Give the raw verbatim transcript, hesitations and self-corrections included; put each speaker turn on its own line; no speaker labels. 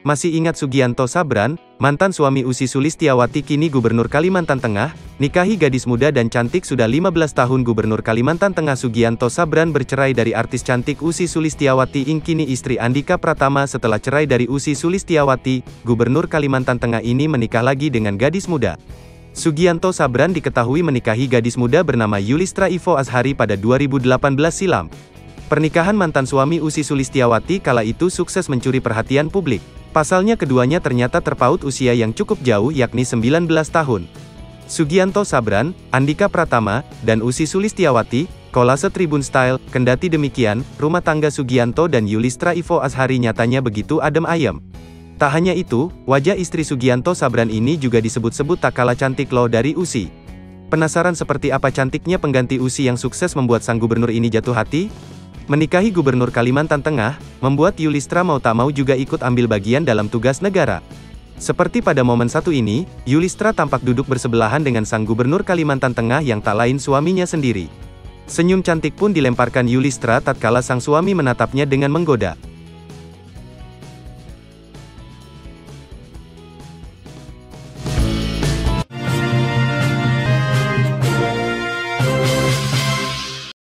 Masih ingat Sugianto Sabran, mantan suami Ussy Sulistyawati kini Gubernur Kalimantan Tengah, nikahi gadis muda dan cantik sudah lima belas tahun. Gubernur Kalimantan Tengah Sugianto Sabran bercerai dari artis cantik Ussy Sulistyawati ing kini istri Andhika Pratama. Setelah cerai dari Ussy Sulistyawati, Gubernur Kalimantan Tengah ini menikah lagi dengan gadis muda. Sugianto Sabran diketahui menikahi gadis muda bernama Yulistra Ivo Azhari pada dua ribu delapan belas silam. Pernikahan mantan suami Ussy Sulistyawati kala itu sukses mencuri perhatian publik. Pasalnya keduanya ternyata terpaut usia yang cukup jauh yakni sembilan belas tahun. Sugianto Sabran, Andhika Pratama, dan Ussy Sulistyawati, kolase Tribun Style. Kendati demikian, rumah tangga Sugianto dan Yulistra Ivo Azhari nyatanya begitu adem ayem. Tak hanya itu, wajah istri Sugianto Sabran ini juga disebut-sebut tak kalah cantik loh dari Ussy. Penasaran seperti apa cantiknya pengganti Ussy yang sukses membuat sang gubernur ini jatuh hati? Menikahi Gubernur Kalimantan Tengah, membuat Yulistra mau tak mau juga ikut ambil bagian dalam tugas negara. Seperti pada momen satu ini, Yulistra tampak duduk bersebelahan dengan sang Gubernur Kalimantan Tengah yang tak lain suaminya sendiri. Senyum cantik pun dilemparkan Yulistra tatkala sang suami menatapnya dengan menggoda.